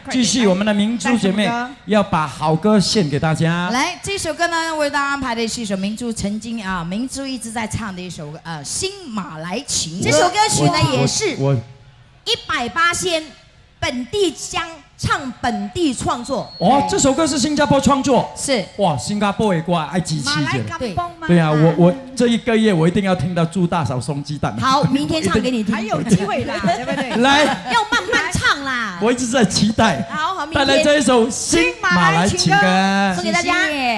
继续我们的明珠姐妹要把好歌献给大家。 来，这首歌呢，为大家安排的是一首明珠曾经明珠一直在唱的一首新马来情歌。 这首歌曲呢也是180%本地唱本地创作。 哦，这首歌是新加坡创作。 是哇，新加坡的歌爱机器人。 对啊，我这1个月我一定要听到朱大嫂送鸡蛋。 好，明天唱给你听， 还有机会啦，对不对？ 来， 要慢慢唱啦。 我一直在期待。 好，明天带来这一首新马来情歌， 送给大家。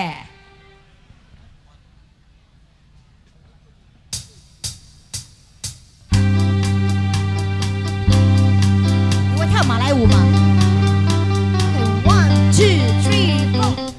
你会跳马来舞吗？1、2、3、4。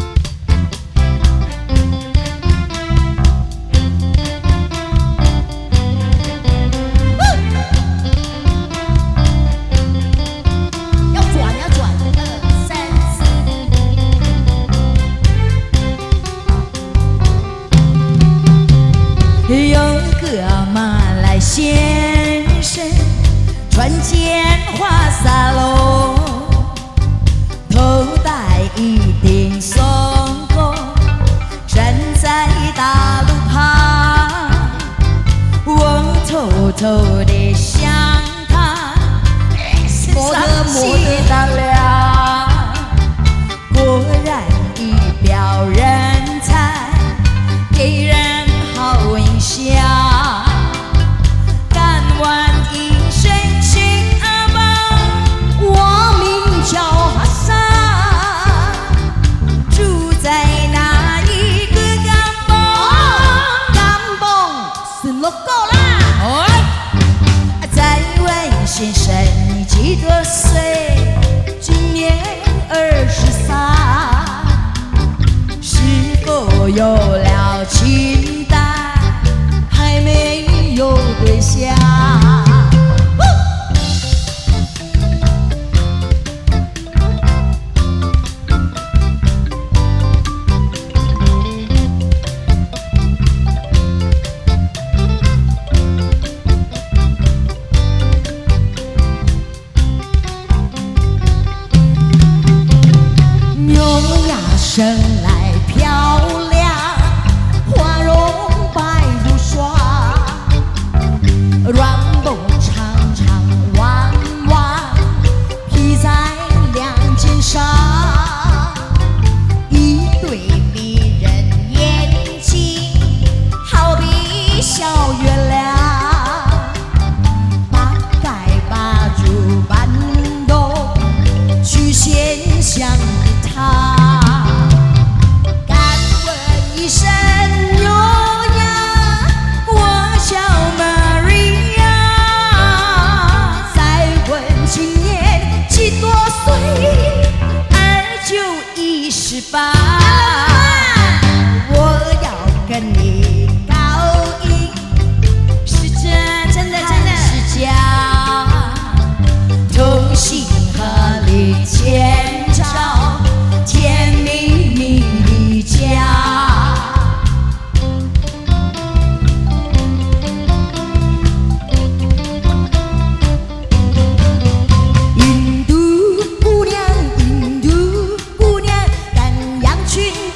有个马来先生穿件花纱笼，头戴一顶松果，站在大路旁，我偷偷地想他，身上起大亮，果然一表人才，给人好印象，敢问一声亲阿爸，我名叫哈萨，住在哪一个甘榜？甘榜是六个啦。再问先生你几多岁？今年23，是否有了情？还没有对象。牛呀生来漂亮，花容百如霜，软蹦长长弯弯披在两肩上，一对迷人眼睛好比小月亮，把盖把住搬动曲线像个他。敢问一声牛呀，我叫 Maria， 再问今年几多岁？29、18，我要跟你高音，是真的是假，同心合力建造甜蜜蜜的家。印度姑娘，印度姑娘，赶羊群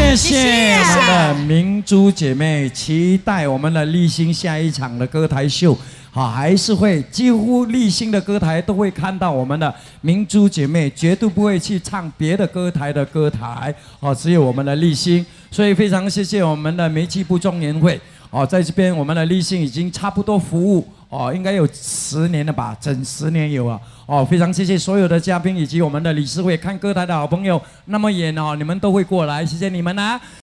谢谢我们的明珠姐妹，期待我们的立新下一场的歌台秀。好，还是会几乎立新的歌台都会看到我们的明珠姐妹，绝对不会去唱别的歌台的歌台。哦，只有我们的立新，所以非常谢谢我们的煤气部中年会。哦，在这边我们的立新已经差不多服务哦，应该有10年了吧，整10年有啊。哦，非常谢谢所有的嘉宾以及我们的理事会看歌台的好朋友，那么远哦，你们都会过来，谢谢你们啊。